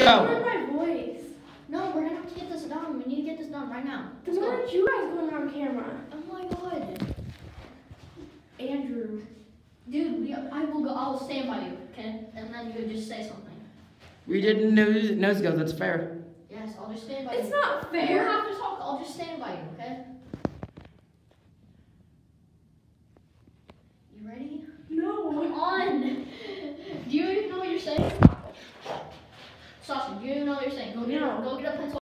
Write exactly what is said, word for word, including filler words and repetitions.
Go. Heard my voice. No, we're gonna have to get this done. We need to get this done right now. Then why aren't you guys going on camera? Oh my god. Andrew. Dude, we, I will go, I will stand by you, okay? And then you just say something. We didn't nose, nose go. That's fair. Yes, I'll just stand by It's you. not You don't fair. have to talk, I'll just stand by you, okay? You ready? No. Come on! Do you even know what you're saying? Sasha, do you even know what you're saying? Go get, No. go get a pencil.